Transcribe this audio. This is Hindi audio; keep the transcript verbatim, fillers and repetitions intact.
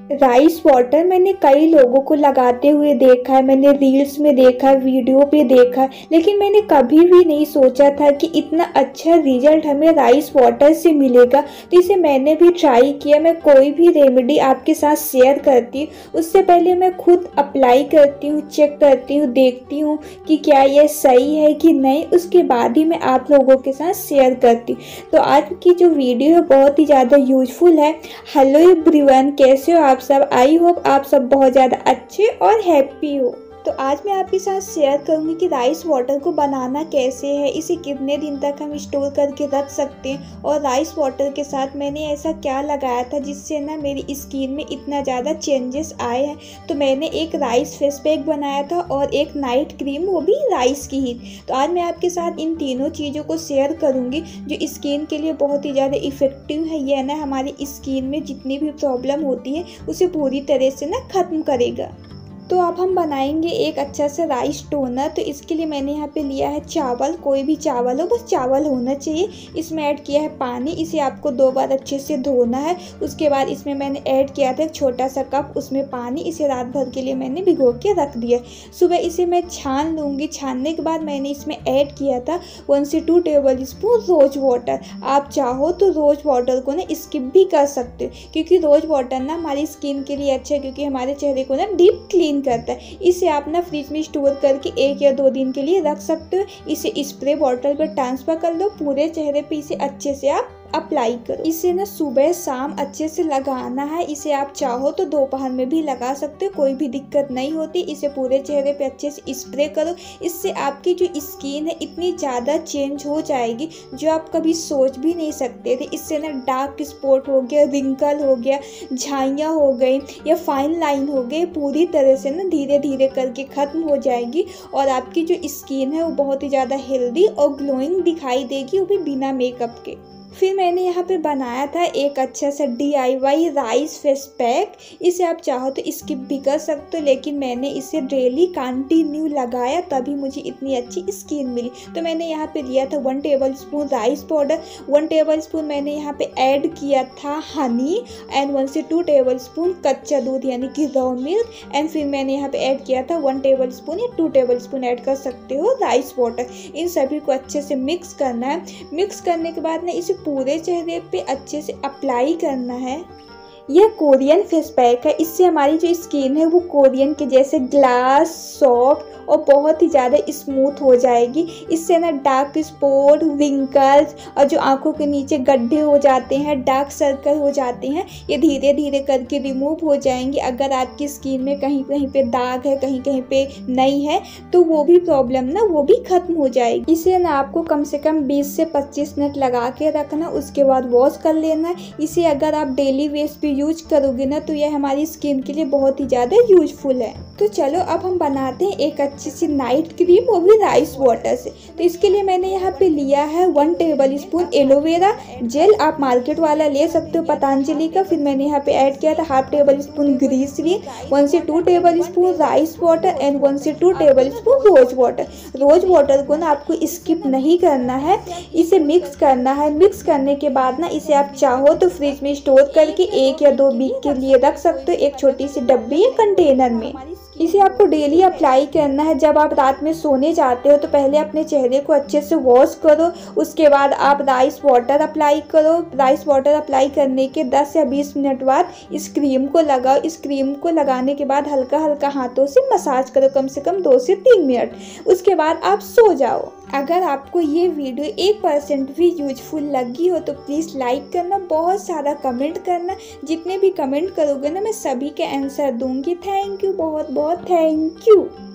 राइस वाटर मैंने कई लोगों को लगाते हुए देखा है, मैंने रील्स में देखा, वीडियो पे देखा, लेकिन मैंने कभी भी नहीं सोचा था कि इतना अच्छा रिजल्ट हमें राइस वाटर से मिलेगा। तो इसे मैंने भी ट्राई किया। मैं कोई भी रेमेडी आपके साथ शेयर करती हूँ उससे पहले मैं खुद अप्लाई करती हूँ, चेक करती हूँ, देखती हूँ कि क्या यह सही है कि नहीं, उसके बाद ही मैं आप लोगों के साथ शेयर करती हूँ। तो आज की जो वीडियो है बहुत ही ज़्यादा यूजफुल है। हेलो एवरीवन, कैसे हो आप सब? आई होप आप सब बहुत ज़्यादा अच्छे और हैप्पी हो। तो आज मैं आपके साथ शेयर करूंगी कि राइस वाटर को बनाना कैसे है, इसे कितने दिन तक हम स्टोर करके रख सकते हैं, और राइस वाटर के साथ मैंने ऐसा क्या लगाया था जिससे ना मेरी स्किन में इतना ज़्यादा चेंजेस आए हैं। तो मैंने एक राइस फेस पैक बनाया था और एक नाइट क्रीम, वो भी राइस की ही। तो आज मैं आपके साथ इन तीनों चीज़ों को शेयर करूँगी जो स्किन के लिए बहुत ही ज़्यादा इफ़ेक्टिव है। यह ना हमारी स्किन में जितनी भी प्रॉब्लम होती है उसे पूरी तरह से ना ख़त्म करेगा। तो अब हम बनाएंगे एक अच्छा सा राइस टोनर। तो इसके लिए मैंने यहाँ पे लिया है चावल, कोई भी चावल हो, बस चावल होना चाहिए। इसमें ऐड किया है पानी, इसे आपको दो बार अच्छे से धोना है। उसके बाद इसमें मैंने ऐड किया था एक छोटा सा कप उसमें पानी, इसे रात भर के लिए मैंने भिगो के रख दिया। सुबह इसे मैं छान लूँगी। छानने के बाद मैंने इसमें ऐड किया था वन से two tablespoon rose water. आप चाहो तो रोज वाटर को ना स्किप भी कर सकते हो, क्योंकि रोज वाटर ना हमारी स्किन के लिए अच्छा है, क्योंकि हमारे चेहरे को ना डीप क्लीन करता है। इसे आप ना फ्रिज में स्टोर करके एक या दो दिन के लिए रख सकते हो। इसे स्प्रे बॉटल पर ट्रांसफर कर लो, पूरे चेहरे पे इसे अच्छे से आप अप्लाई करो। इसे ना सुबह शाम अच्छे से लगाना है। इसे आप चाहो तो दोपहर में भी लगा सकते हो, कोई भी दिक्कत नहीं होती। इसे पूरे चेहरे पे अच्छे से स्प्रे करो। इससे आपकी जो स्किन है इतनी ज़्यादा चेंज हो जाएगी जो आप कभी सोच भी नहीं सकते थे। इससे ना डार्क स्पॉट हो गया, रिंकल हो गया, झाइयाँ हो गई या फाइन लाइन हो गई, पूरी तरह से ना धीरे धीरे करके ख़त्म हो जाएगी और आपकी जो स्किन है वो बहुत ही ज़्यादा हेल्दी और ग्लोइंग दिखाई देगी, वो भी बिना मेकअप के। फिर मैंने यहाँ पे बनाया था एक अच्छा सा D I Y rice face pack. इसे आप चाहो तो स्किप भी कर सकते हो, लेकिन मैंने इसे डेली कंटिन्यू लगाया तभी मुझे इतनी अच्छी स्किन मिली। तो मैंने यहाँ पे लिया था one tablespoon rice powder, one tablespoon मैंने यहाँ पे ऐड किया था हनी, एंड वन से टू टेबल स्पून कच्चा दूध यानी कि रॉ मिल्क, एंड फिर मैंने यहाँ पे ऐड किया था वन टेबल स्पून या टू टेबल स्पून ऐड कर सकते हो राइस वाटर। इन सभी को अच्छे से मिक्स करना है। मिक्स करने के बाद ना इसे पूरे चेहरे पे अच्छे से अप्लाई करना है। यह कोरियन फेस पैक है। इससे हमारी जो स्किन है वो कोरियन के जैसे ग्लास, सॉफ्ट और बहुत ही ज़्यादा स्मूथ हो जाएगी। इससे ना डार्क स्पॉट, विंकल्स और जो आंखों के नीचे गड्ढे हो जाते हैं, डार्क सर्कल हो जाते हैं, ये धीरे धीरे करके रिमूव हो जाएंगे। अगर आपकी स्किन में कहीं कहीं पे दाग है, कहीं कहीं पे नहीं है, तो वो भी प्रॉब्लम ना वो भी खत्म हो जाएगी। इसे ना आपको कम से कम बीस से पच्चीस मिनट लगा के रखना, उसके बाद वॉश कर लेना। इसे अगर आप डेली बेस पे यूज करोगे ना तो यह हमारी स्किन के लिए बहुत ही ज़्यादा यूजफुल है। तो चलो अब हम बनाते हैं एक अच्छी सी नाइट क्रीम, वो भी राइस वाटर से। तो इसके लिए मैंने यहाँ पे लिया है one tablespoon aloe vera gel, आप मार्केट वाला ले सकते हो पतंजलि का। फिर मैंने यहाँ पे ऐड किया था half tablespoon glycerine, one से two tablespoon rice water and one से two tablespoon rose water. Rose water को ना आपको स्किप नहीं करना है, इसे मिक्स करना है। मिक्स करने के बाद ना इसे आप चाहो तो फ्रिज में स्टोर करके एक या दो वीक के लिए रख सकते हो, एक छोटी सी डब्बी या कंटेनर में। इसे आपको डेली अप्लाई करना है। जब आप रात में सोने जाते हो तो पहले अपने चेहरे को अच्छे से वॉश करो, उसके बाद आप राइस वाटर अप्लाई करो। राइस वाटर अप्लाई करने के दस या बीस मिनट बाद इस क्रीम को लगाओ। इस क्रीम को लगाने के बाद हल्का हल्का हाथों से मसाज करो, कम से कम दो से तीन मिनट। उसके बाद आप सो जाओ। अगर आपको ये वीडियो एक परसेंट भी यूजफुल लगी हो तो प्लीज़ लाइक करना, बहुत सारा कमेंट करना। जितने भी कमेंट करोगे ना मैं सभी के आंसर दूंगी। थैंक यू, बहुत बहुत थैंक यू।